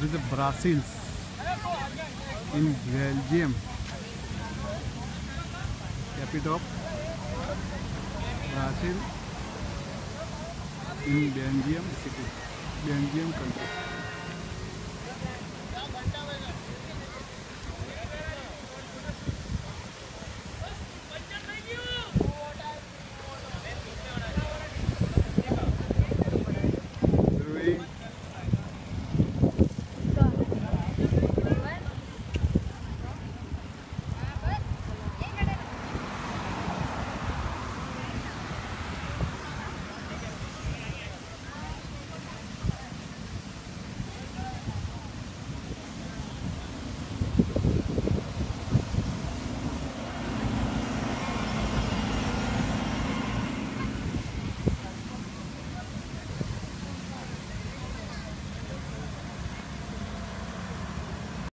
This is Brussels in Belgium. Capital of Brazil in Belgium city, Belgium country.